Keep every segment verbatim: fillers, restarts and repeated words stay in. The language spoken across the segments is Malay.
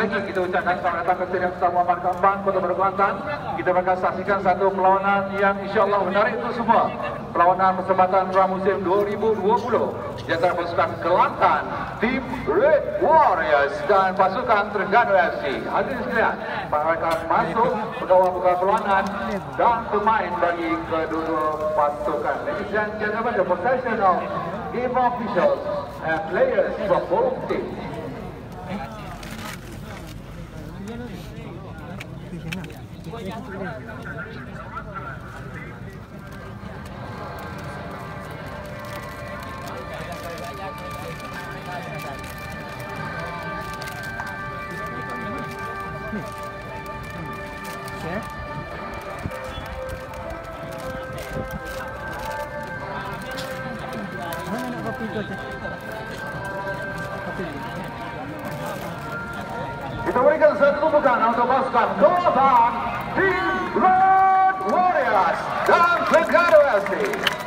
Kita ucapkan selamat datang ke Stadium Sultan Muhammad Kambang, Kota Baru Kelantan. Kita akan saksikan satu perlawanan yang insya-Allah menarik untuk semua. Perlawanan persahabatan pramusim dua ribu dua puluh di antara pasukan Kelantan, tim Red Warriors dan pasukan Terengganu F C. Hadirin sekalian, mereka masuk pegawai-pegawai perlawanan dan pemain bagi kedua-dua pasukan. Ladies and gentlemen, the procession of game officials and players for both teams. Kita berikan satu tumpukan untuk pasukan Kelantan, tim Red Warriors dan Terengganu F C.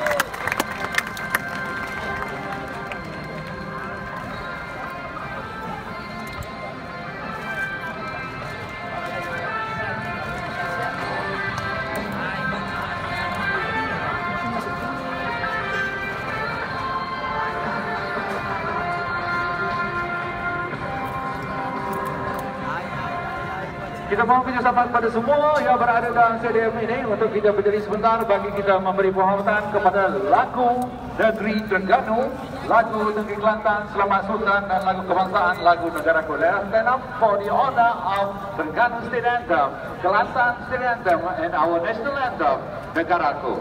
Kita mohon kerjasama kepada semua yang berada dalam stadium ini untuk kita berdiri sebentar bagi kita memberi penghormatan kepada lagu Negeri Terengganu, lagu Negeri Kelantan, Selamat Sultan dan lagu kebangsaan, lagu negaraku. Let us stand up for the honor of Terengganu State Anthem, Kelantan State Anthem and our national anthem, Negaraku.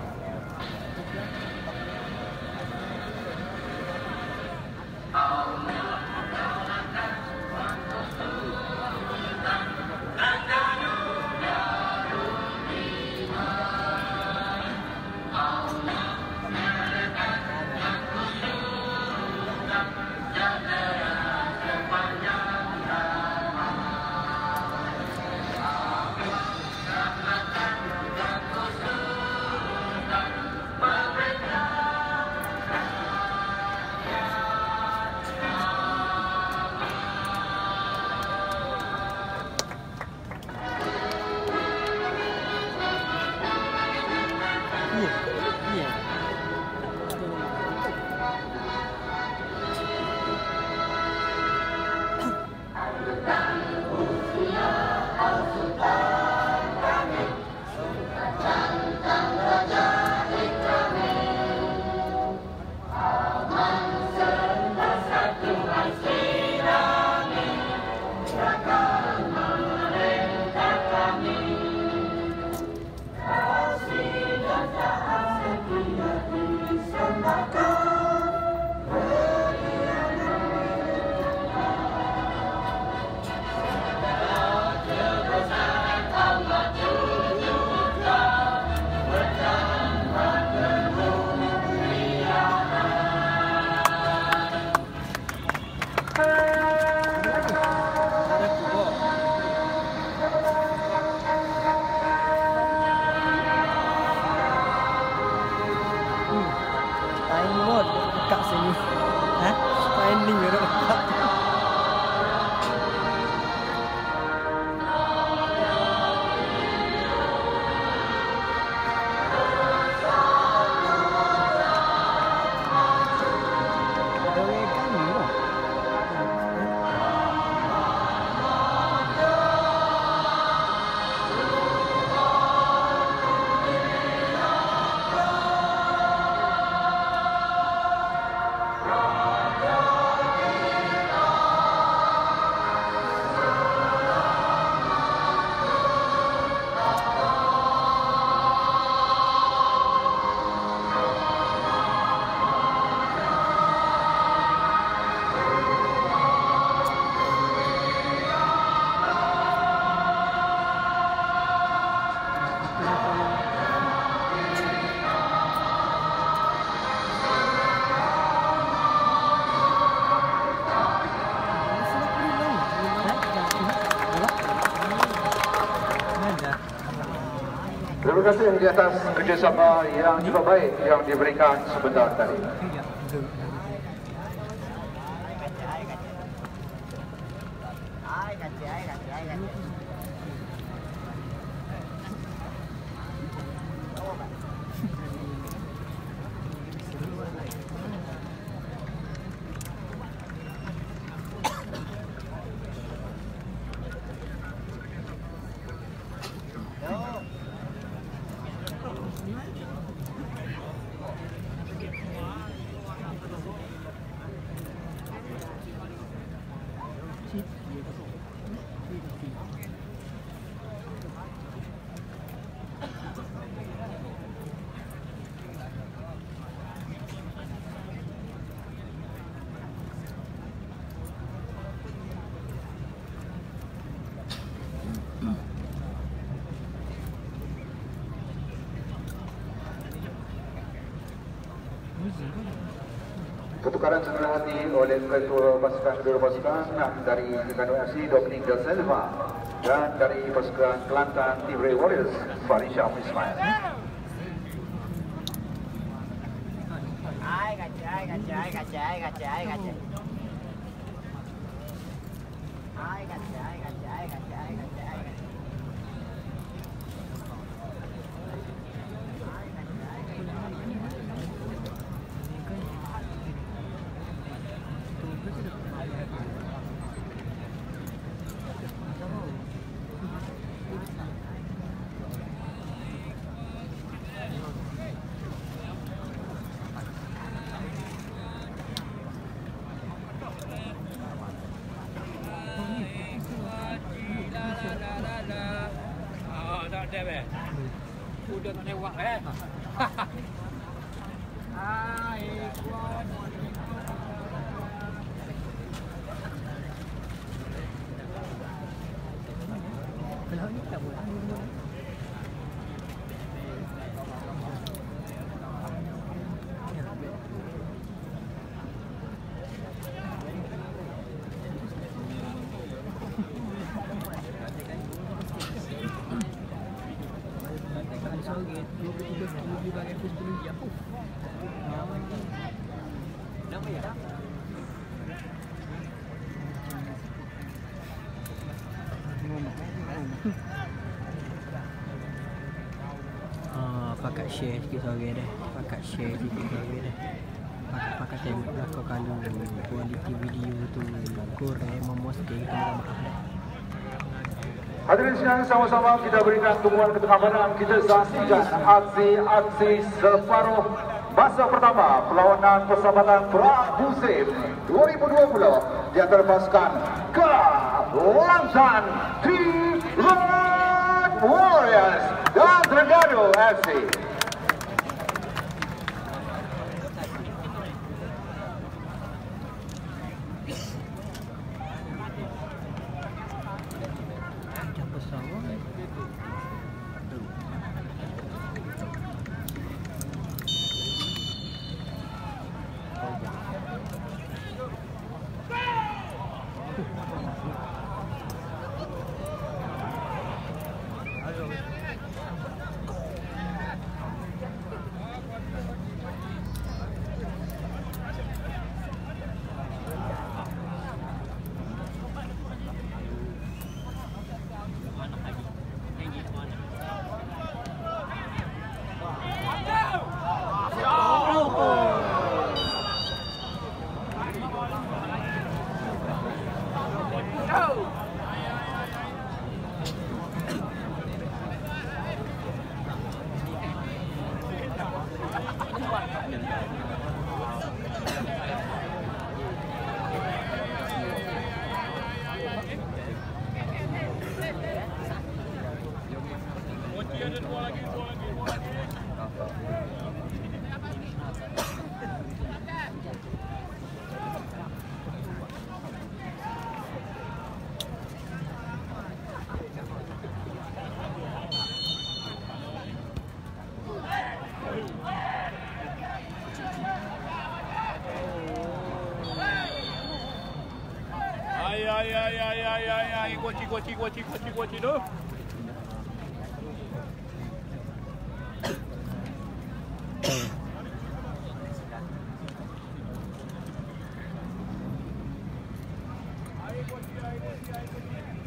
Terima kasih di atas kerjasama yang cukup baik yang diberikan sebentar tadi. Pertukaran sebelah hati oleh ketua pasukan kedua pasukan dari Terengganu F C Dominic Da Silva dan dari pasukan Kelantan Tivre Warriors Farisha Ismail. Ai gacha, ai gacha, ai gacha, ai gacha, ai gacha. Ai gacha, ai gacha, ai gacha, ai gacha, ai gacha. Udah tak lewat eh. Ai kuat. Kalau ni tak boleh. Ah, pakat share sikit sorry dah. Pakat share sikit sorry dah. Pakat pakat tengok belakang kalau kualiti video tu kurang memuaskan, kita minta maaf dah. Hadirin sekalian, sama-sama kita berikan tumpuan ke tengah badan, kita saksikan aksi-aksi separuh masa pertama perlawanan persahabatan pra-musim dua ribu dua puluh di antara pasukan Kelantan Tivre Warriors dan Terengganu F C. Ai ai ai ai ai ai ai kuaci kuaci kuaci kuaci kuaci tu. Ai kuaci ai kuaci ai kuaci.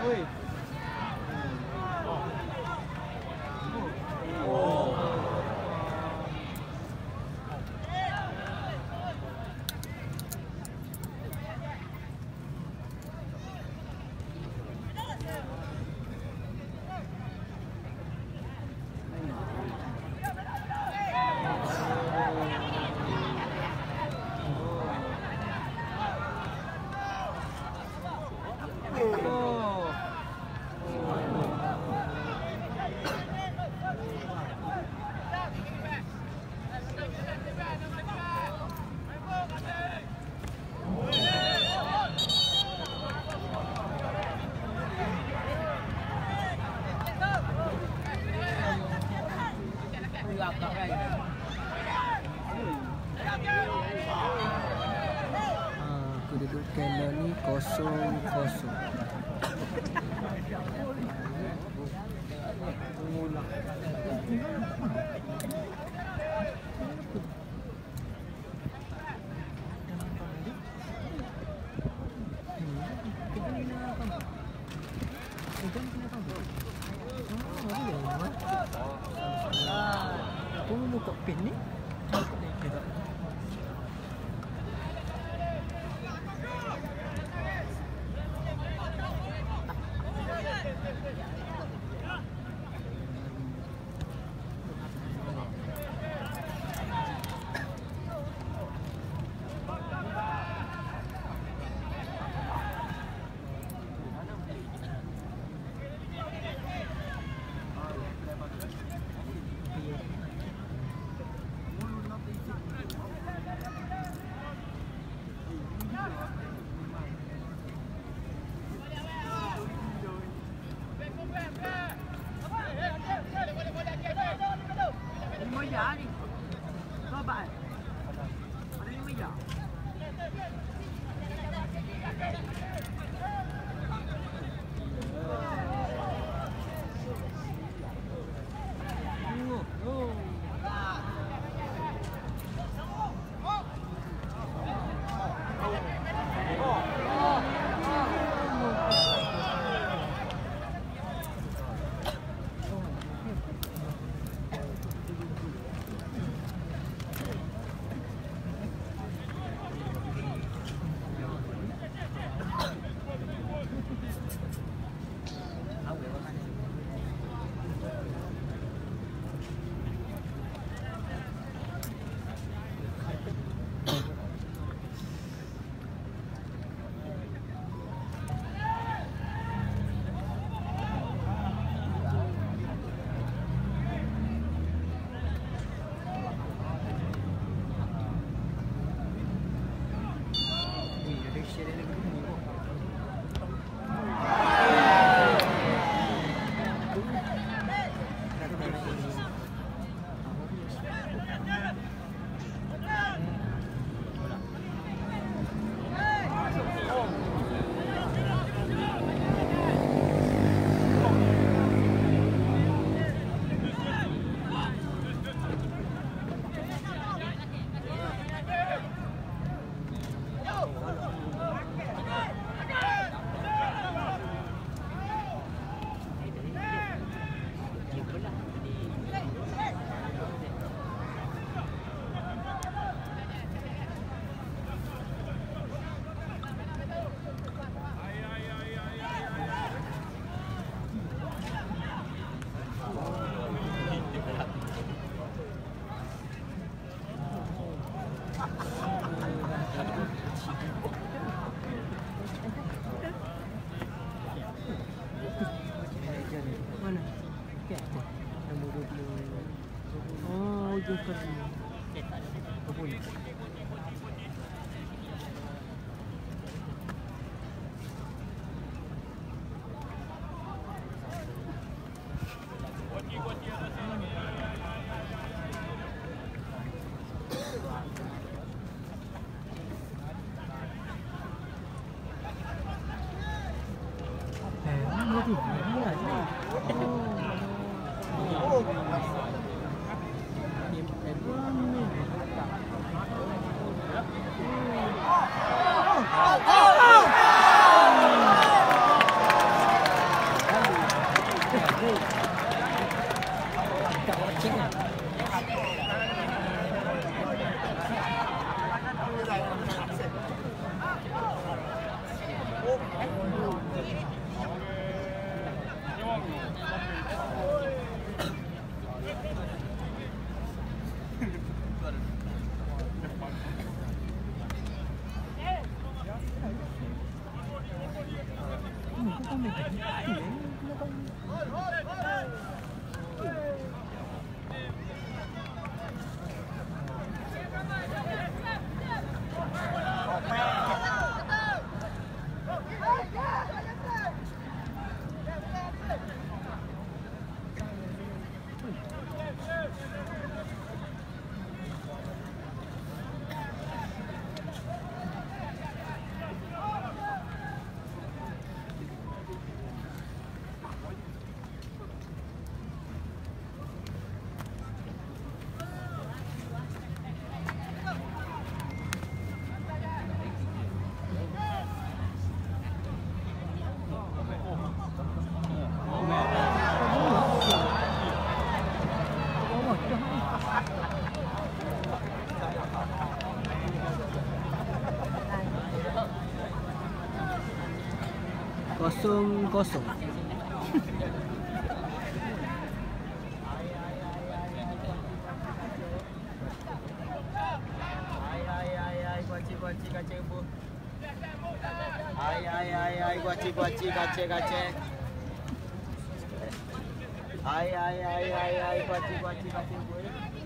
Kedudukan ni kosong kosong. Aku mau buka pin ni. Tak watching lah. Kosong kosong. Ai ai ai ai guaci guaci gace gace. Ai ai ai ai ai guaci guaci gace boy.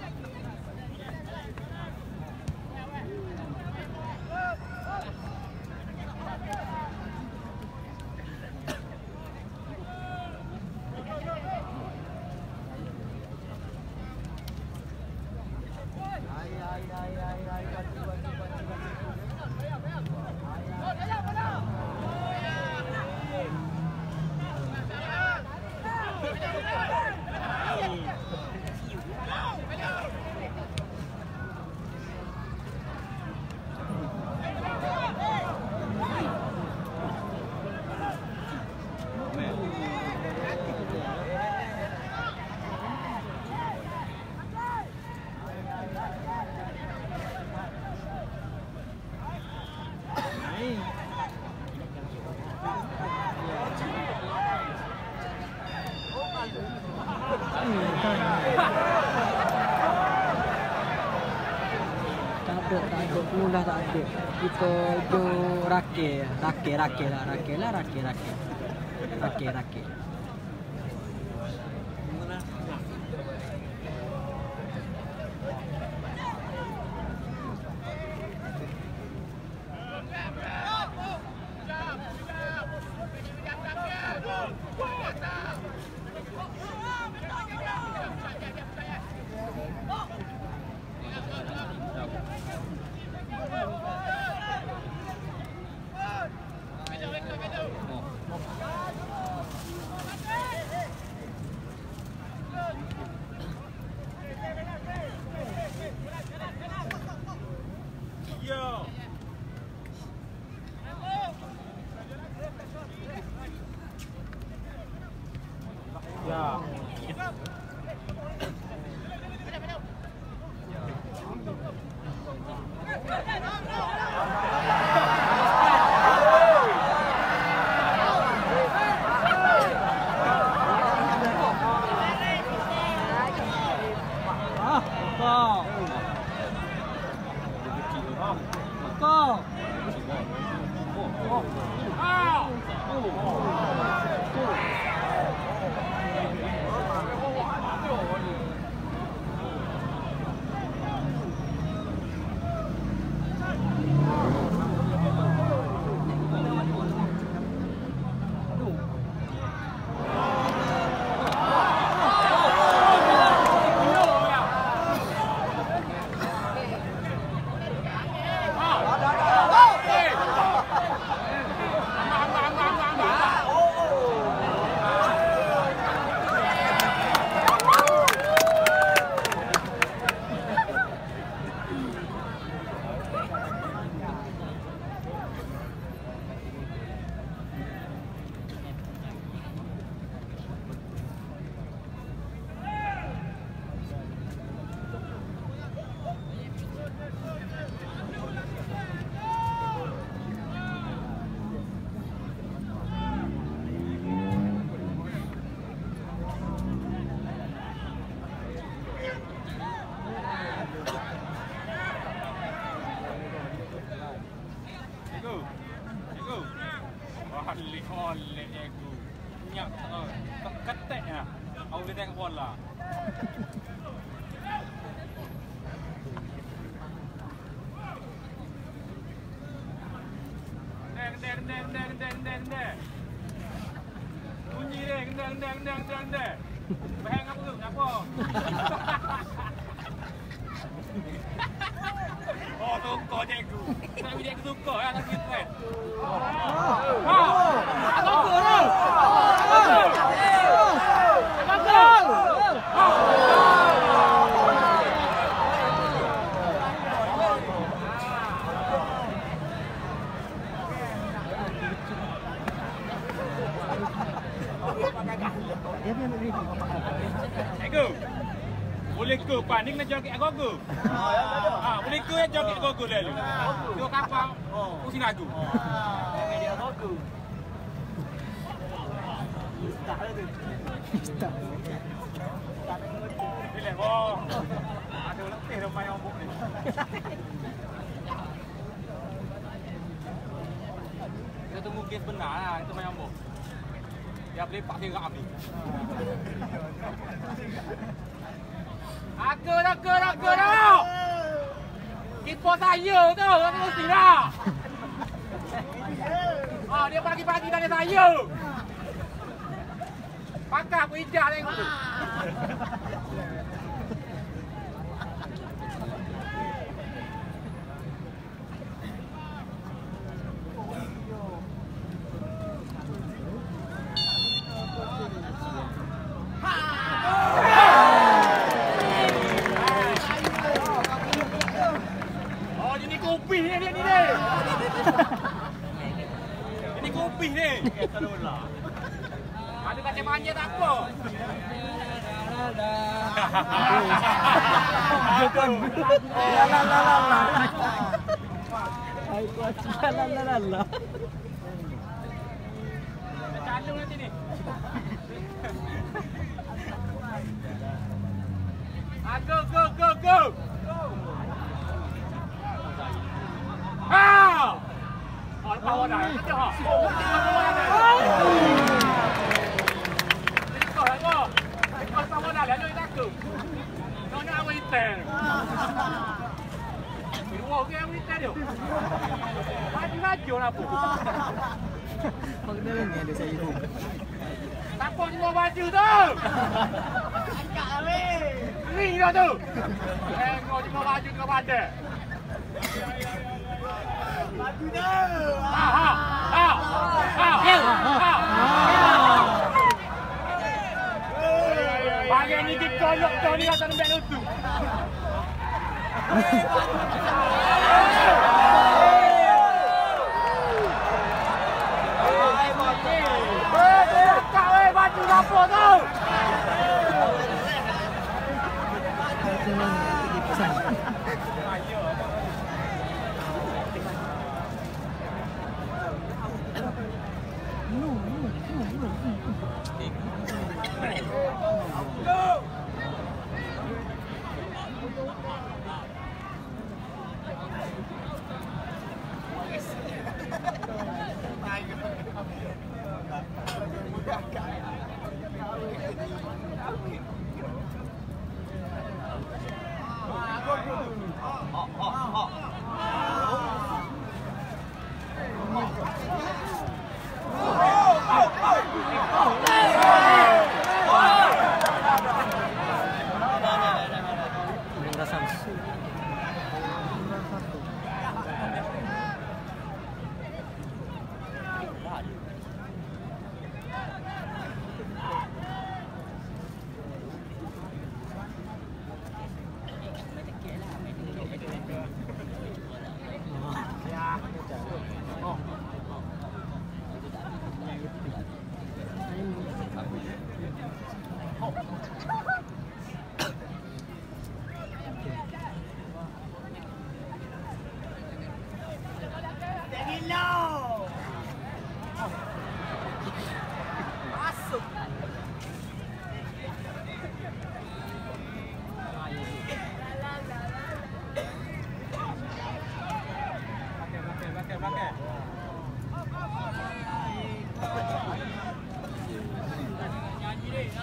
Tak ada, tak ada. Mula tak ada. Kita jo rakil, rakil, rakil lah, rakil lah, rakil, rakil. Rakil, rakil. Ya. ketek ya. Aku dia tengok bola. Deng deng deng deng deng deng deng. Bunyi deng deng deng deng deng deng. Bahang apa tu? Apa? Oh, suka cikgu. Tapi cikgu suka ya, tak kira. Ha! Bagus tu. Cikgu, boleh ke panik nak joget agogo? Ha, boleh ke joget agogo lalu? Dua kapal, pusing lagu. Dia agogo. Start tu. Start. Bila oh. Ada letih dah main ombak ni. Kita tunggu kes benar lah, kita main ombak. Dia boleh pak tengok api. Aku dah, aku dah, aku dah. Kipas saya tu, aku mesti dah. Ah, dia pagi-pagi tanya saya. Pakai aku hijau tengok tu. Ini kopi ni. Ada kacang manja tak apa. Bukan. La la la la la. Ai kuat la la la la. Calung nanti ni. Ah, go go go go. Ah! Oh, lepas awak dah. Kejap ha. Lepas awak dah. Ini kau lah kau. Lepas awak dah. Lalu kita aku. Kau nak awak hitam. Wah, kau yang hitam dia. Maju-maju lah pun. Maknanya ni ada saya tu. Tak apa semua baju tu. Angkat lah weh. Ring dah tu. Tengok semua baju kau pada. Maju dah. Ha ha. Ha. Ha. Ha. Bagian ni dikolok tu ni atas nombor lutu. Hai mati. Eh, kau eh baju apa tu?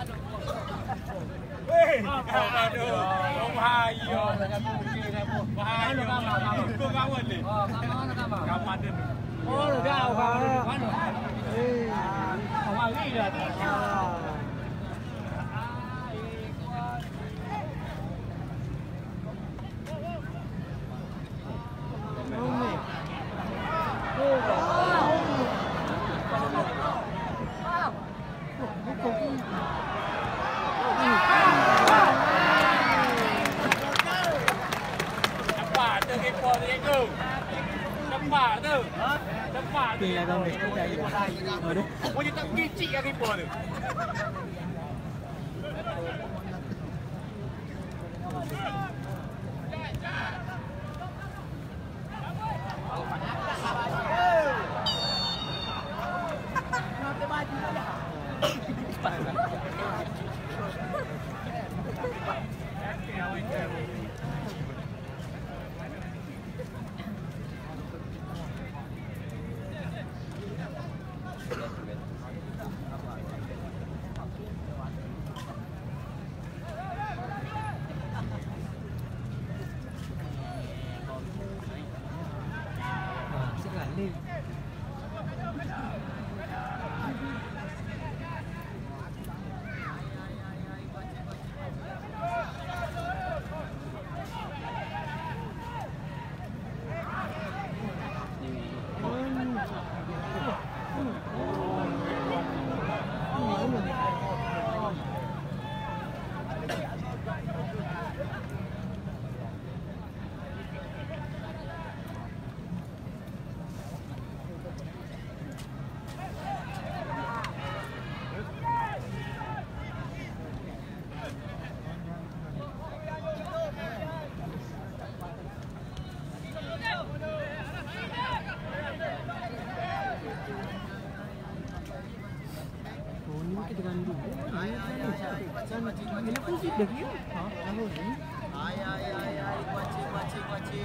Weh, aduh, bahaya. Bahaya. Kau kawan ni? Kawan dia. Oh, dah kawan. Eh, awal ni dah. Cepat tu. Cepat tu. Tinggal kau mesti dah ya. Oh dah. Mau dia tak kicik yang ribu tu. Ay, ay, ay, ay, guachi, guachi, guachi.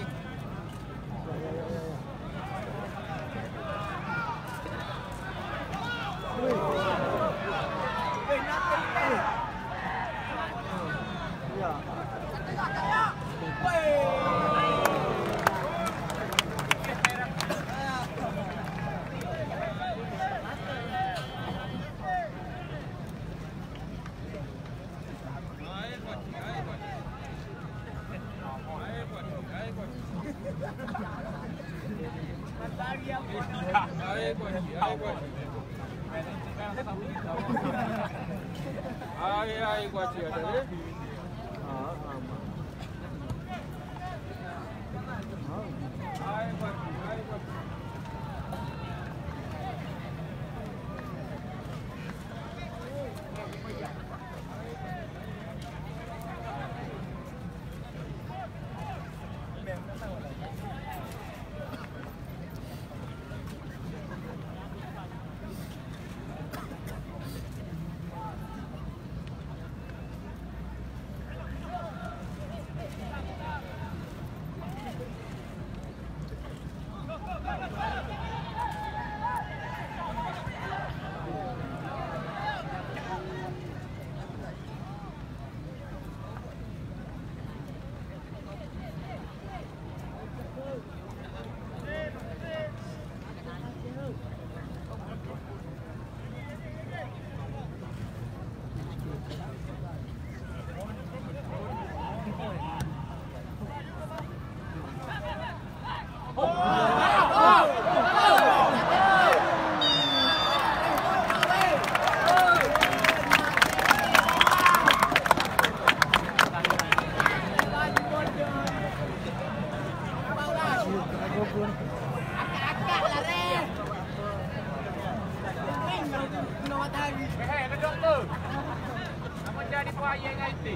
Ay, ay, guachi ada ni. Ah, ama. Ay, guachi, ay, guachi. Eh, kedok tu. Apa jadi buaya dengan itu?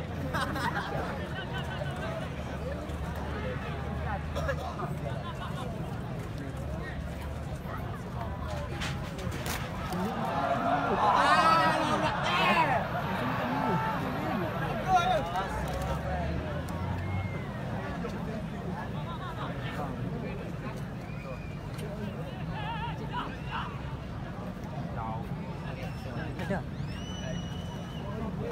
Ada.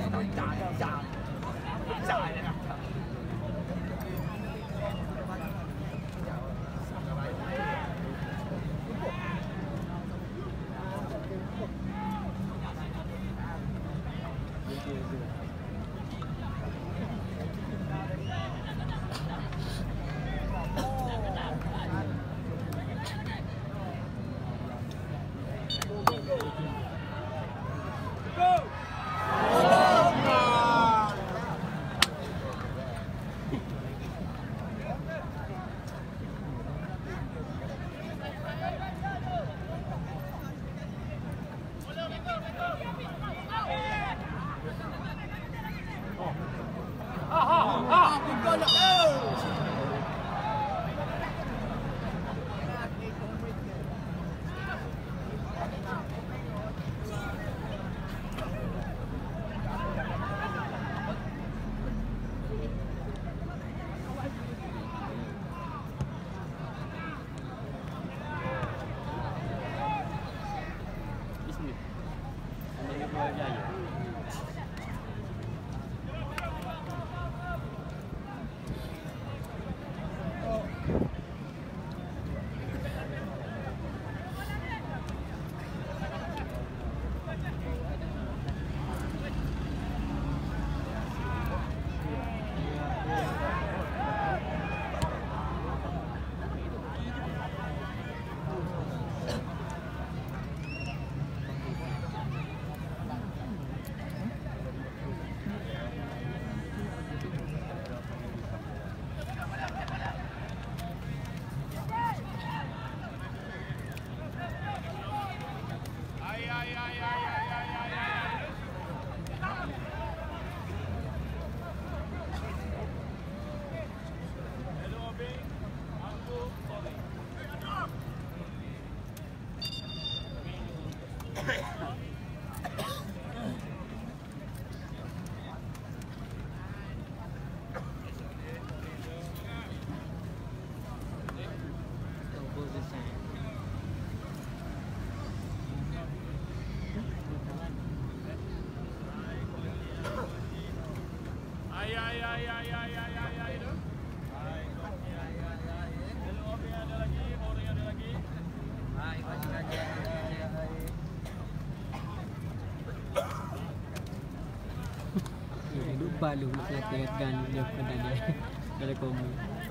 Balu nak latih gan dia pada dia dari komu.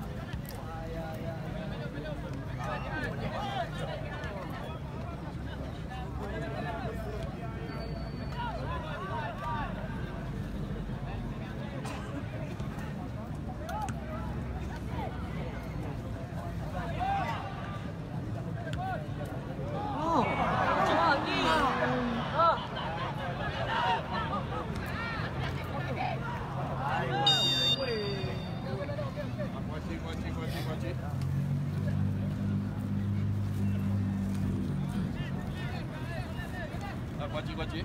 Kuaci-kuaci.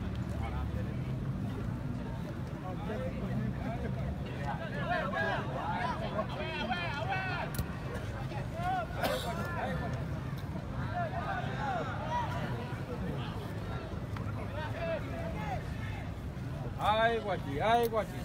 Hai kuaci, hai kuaci.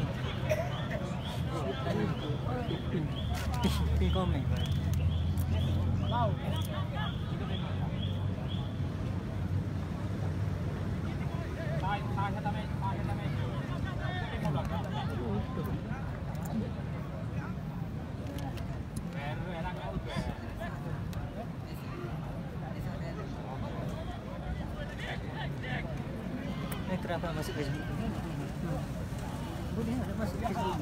Pin komen. Eh, kenapa masuk Facebook? Boleh ada masuk Facebook.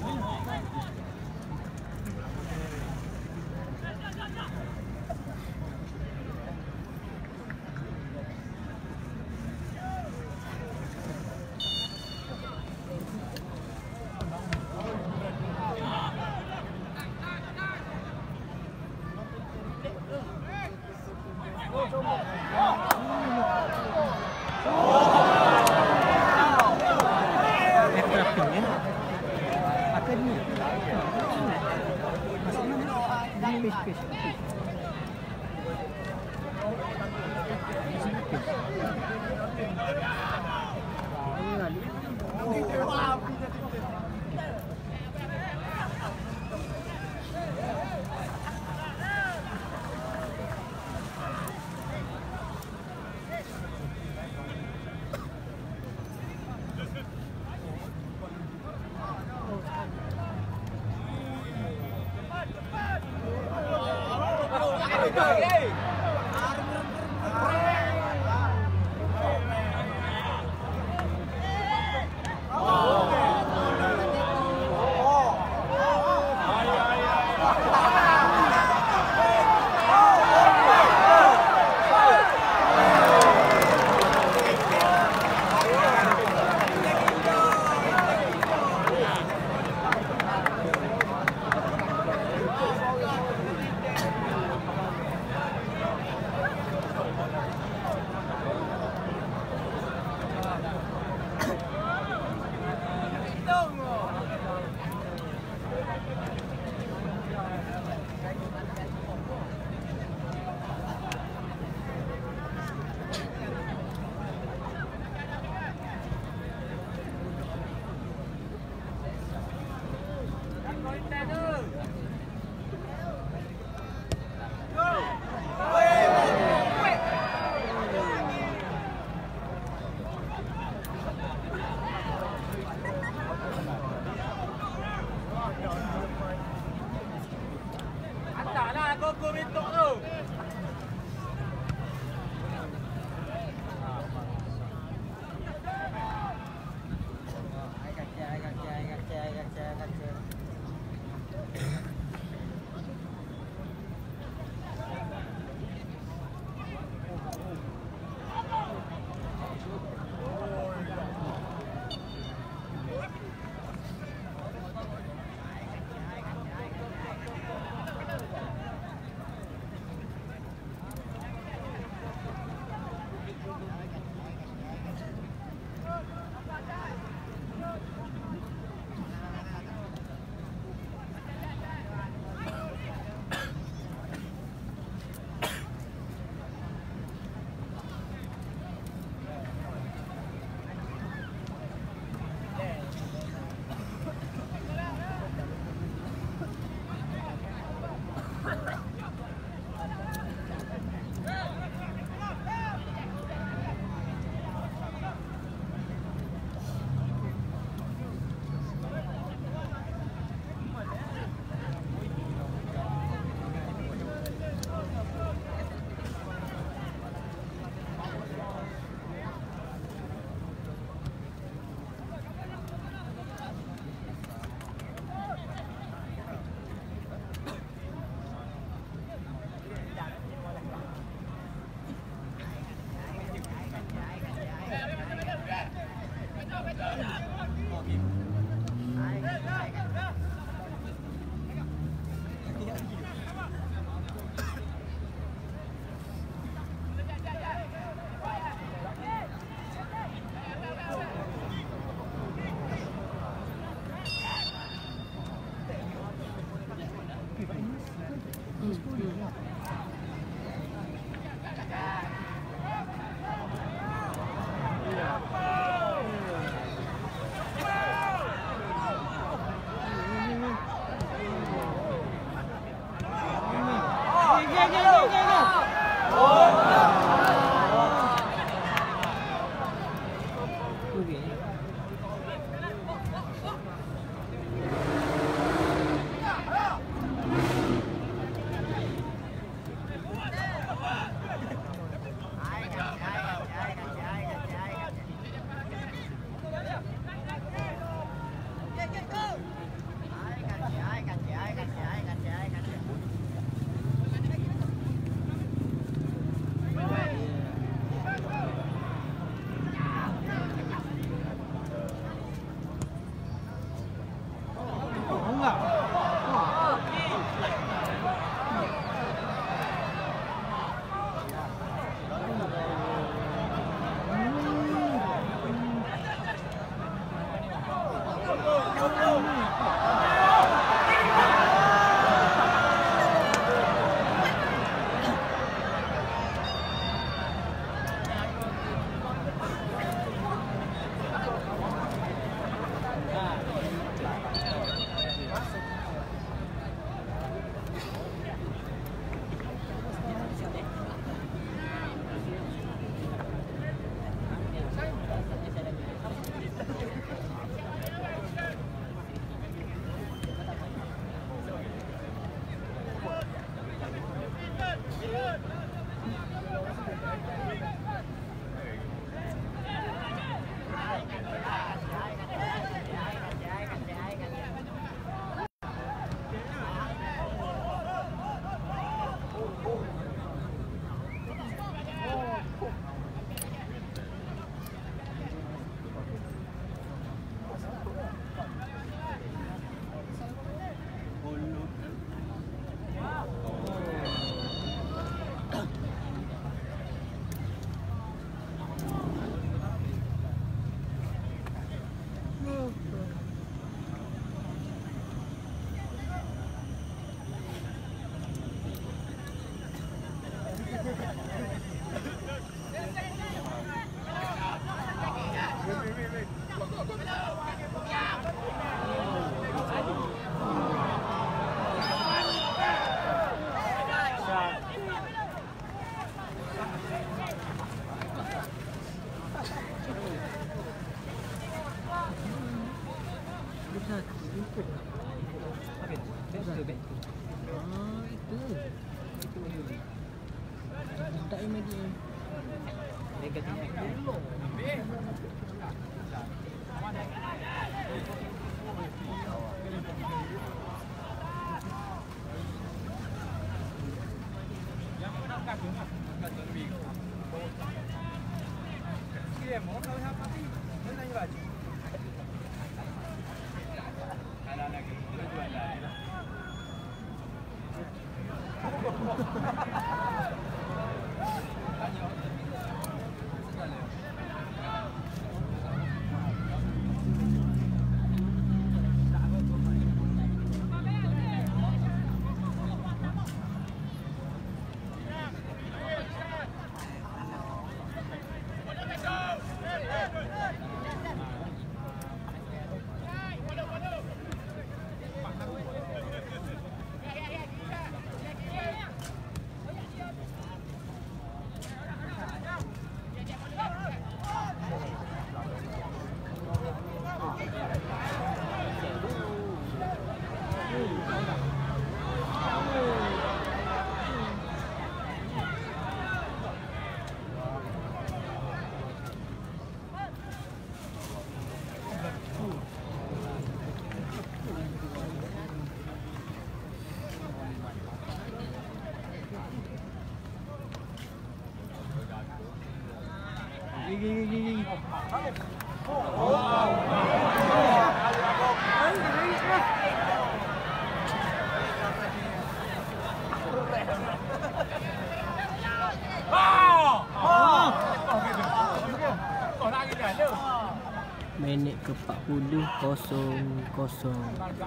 Minit ke empat puluh kosong kosong.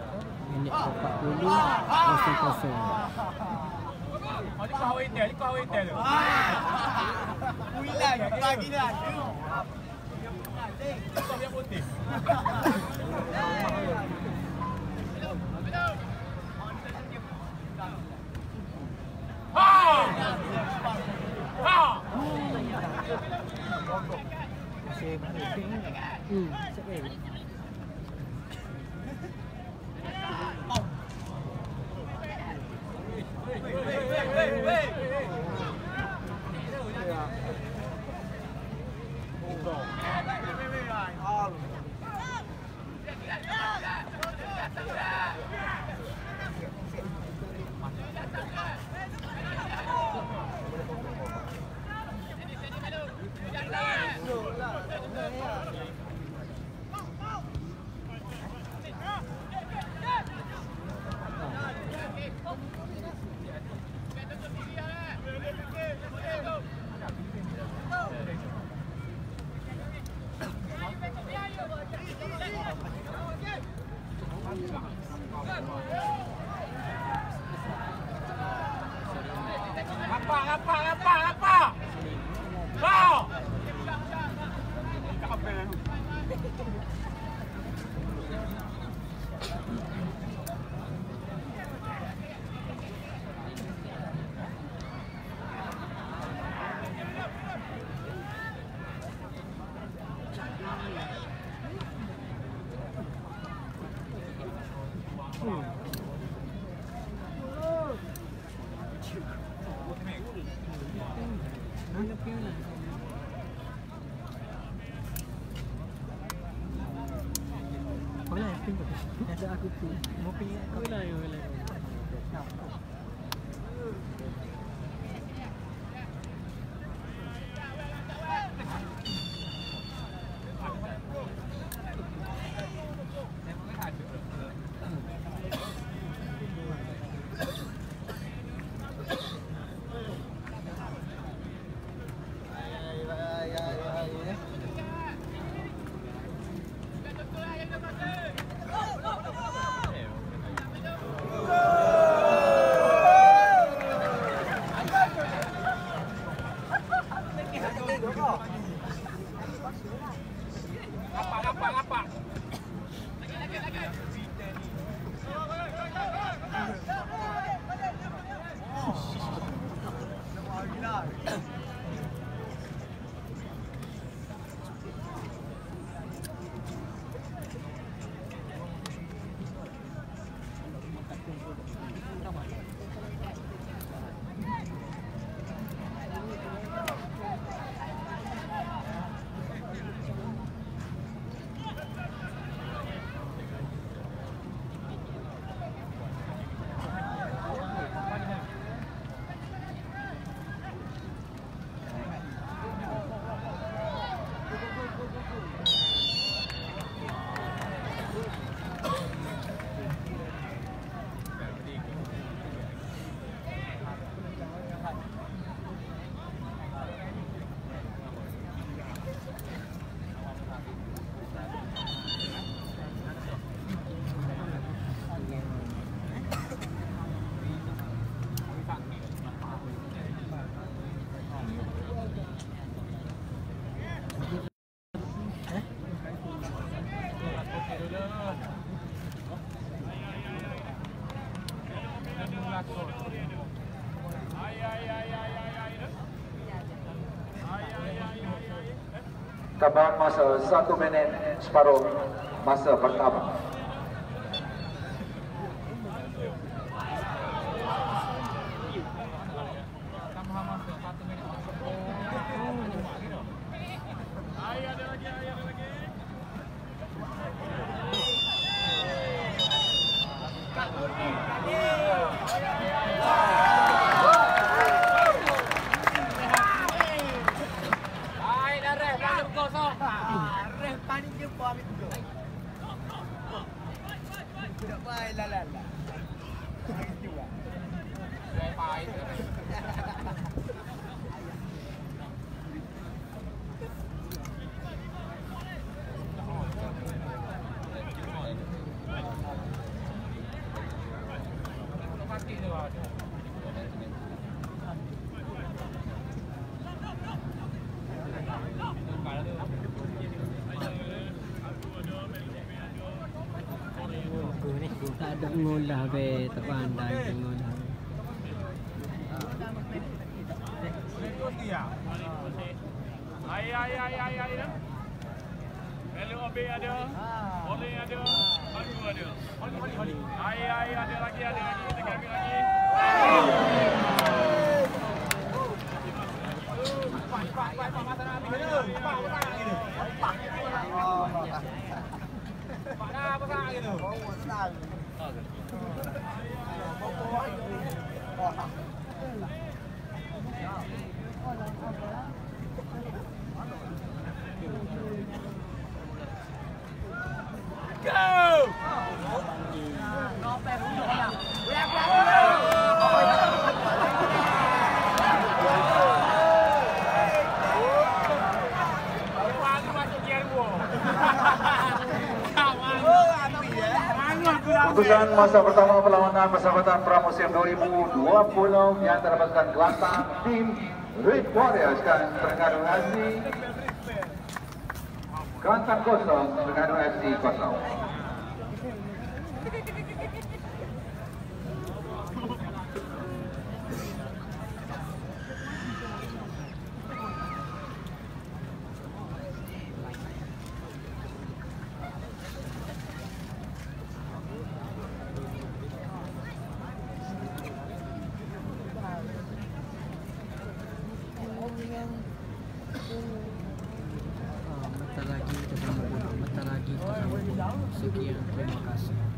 Minit ke empat puluh kosong kosong. Oh, ni kau hawa intel, ni kau hawa intel tu. Ulang lagi dah. Kau yang putih. Oh! Hmm, sekali. Apa, apa, apa, apa? Kau! Boleh, pintu. Ada aku tu. Mau pergi. Boleh, boleh. Apa, apa, apa? Tambahan masa satu minit separuh masa pertama. Ref panik jumpa ambil tu. Tidak baik lah lah lah. Itu lah. Baik. Tak ada ngolah be, tak pandai ngolah. Ay, ay, ay, ay, ay. Hello Obe ada. Oleh ada. Ayu ada. Ai ai ada lagi ada lagi kita ambil lagi. Pak pak pak pak mata nak ambil dulu. Pak apa nak gitu. Pak. Pak dah apa nak gitu. Oh, senang. Go! Putusan masa pertama perlawanan persahabatan pramusim dua ribu dua puluh yang terdapatkan Kelantan tim Red Warriors kan Terengganu F C Kelantan kosong Terengganu F C kosong. Bentar lagi kita sambung. Bentar lagi kita sambung. Sekian, terima kasih.